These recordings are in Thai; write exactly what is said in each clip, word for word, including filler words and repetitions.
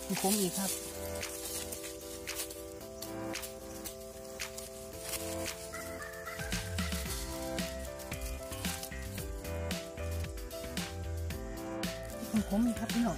มีผมอีกครับผมผมอีกครับพี่น้อง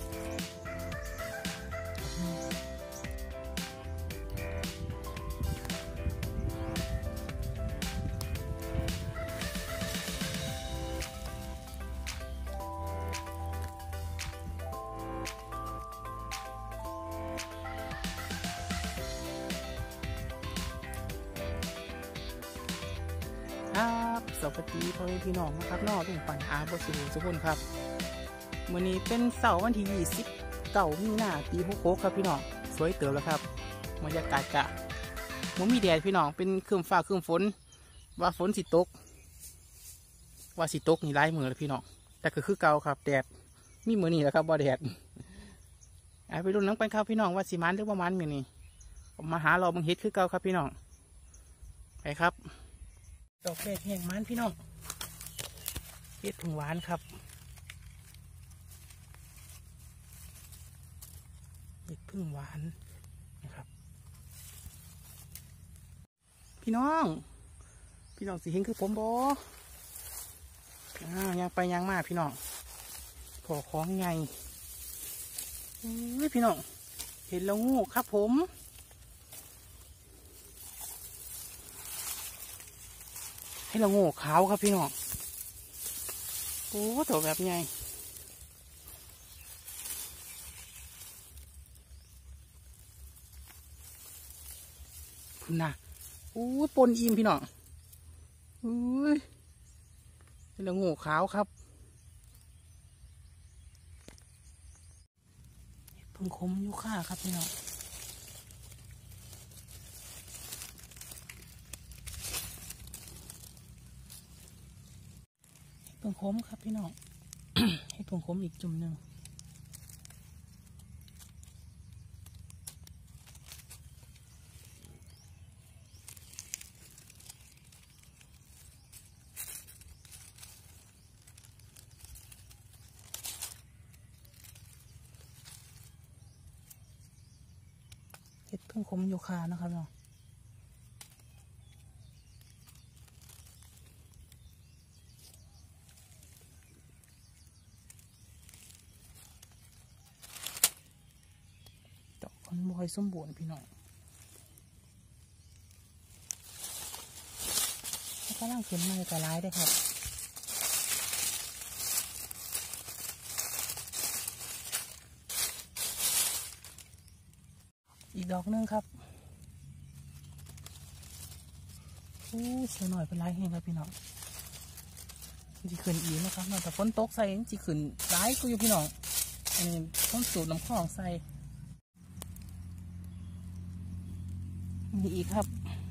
ครับสวัสดีพ่อแม่พี่น้องนะครับนอกทุ่งปัญหาบสุสุพนครับวันนี้เป็นเสาร์วันที่ยี่สิบเก้ามีนาปีหกหกครับพี่น้องสวยเติบแล้วครับบรรยากาศกะมันมีแดดพี่น้องเป็นครึ้มฟ้าครึ้มฝนว่าฝนสิตกว่าสิตกนี่ไล่มือเลยพี่น้องแต่ก็คือเก่าครับแดดมีมือนี่แหละครับว่าแดดไปรุ่นน้องไปครับพี่น้องว่าสีมันหรือว่ามันมือนี่มาหาเราบังเฮ็ดคือเก่าครับพี่น้องไปครับดอกแรกแห้งมันพี่น้องเฮ็ดผึ่งหวานครับเฮ็ดผึ่งหวานนะครับพี่น้องพี่น้องสิเห็นคือผมบออ่ายังไปยังมาพี่น้องพอของไงอุ้ยพี่น้องเห็นแล้วงูครับผมให้เราโง่ขาวครับพี่น้องโอ้ตัวแบบไงพุ่นนะอู้ปนอิ่มพี่น้องอุ้ยให้เราโง่ขาวครับเพิ่งคมยุค่าครับพี่น้องเพิ่งคมครับพี่น้อง ให้เพิ่งคมอีกจุ่มหนึ่งเห็ดเพิ่งคมยูคานะครับเนาะดอกมันบอยสมบูรณ์พี่น้องแล้วก็ร่างเข็มไม้กระไรได้ครับอีกดอกนึงครับโอ้เสียหน่อยเป็นไรแห้งครับพี่น้องจีขึ้นอีกนะครับแต่ฝนตกใส่จีขึ้นร้ายกูอยู่พี่น้องอันนี้ต้องสูดน้ำคลองใส่มีอีกครับ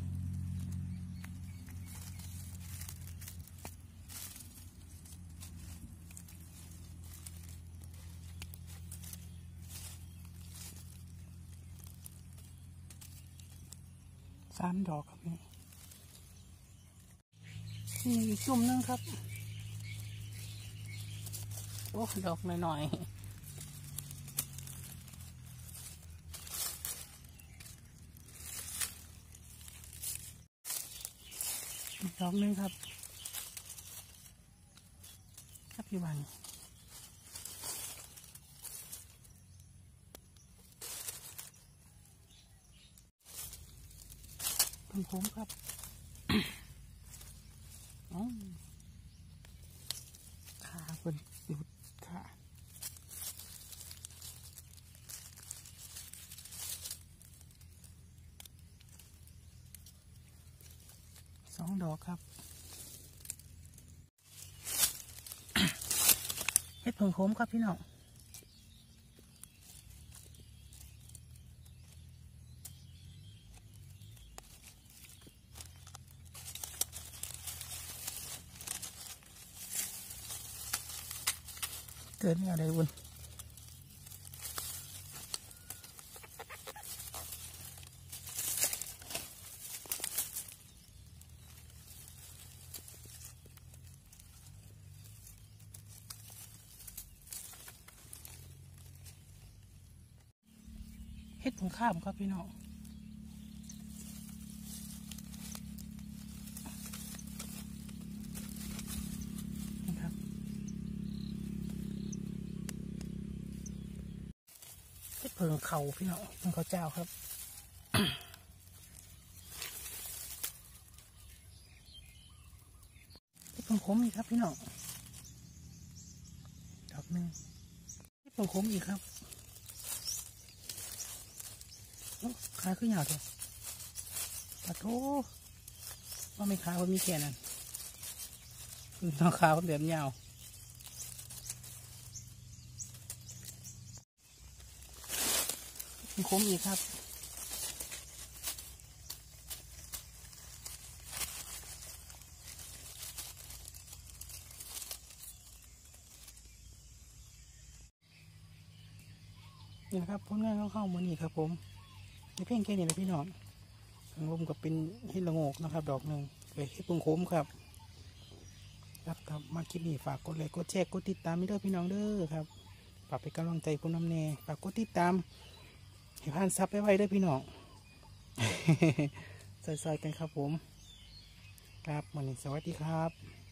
สามดอกครับนี่มีอีกจุ่มนึงครับโอ้ดอกหน่อยๆอีกดอกนึงครับครับพี่วันผมผมครับขาเป็นหยุดขาสองดอกครับเฮ็ดผงผมครับพี่น้องเกิดอะไรบุญเฮ็ดผงข้ามครับพี่น้องนะครับเฮ็ดเพิงเขาพี่น้องเพิงเขาเจ้าครับ เฮ็ดเพิงขมอีกครับพี่น้องดอกหนึ่งเฮ็ดเพิงขมอีกครับขาขึ้นยาวเลยปะโถว่าไม่ขาเพราะมีแค่นั้นน้องขาเพราะแบบยาวมันคมอีกครับนี่นะครับผลงานเข้าๆมือนี่ครับผมในเพ่งแค่นี้นะพี่น้องทางลมก็เป็นเห็ดละโงกนะครับดอกหนึ่งเห็ดปึงโคมครับครับครับมาคลิปนี้ฝากกดไลค์กดแชร์กดติดตามไม่เด้อพี่น้องเด้อครับฝากเป็นกำลังใจคุณน้ำแน่ฝากกดติดตามให้ผ่านซับไปไว้เด้อพี่น้อง ใส่ๆกันครับผมครับวันนี้สวัสดีครับ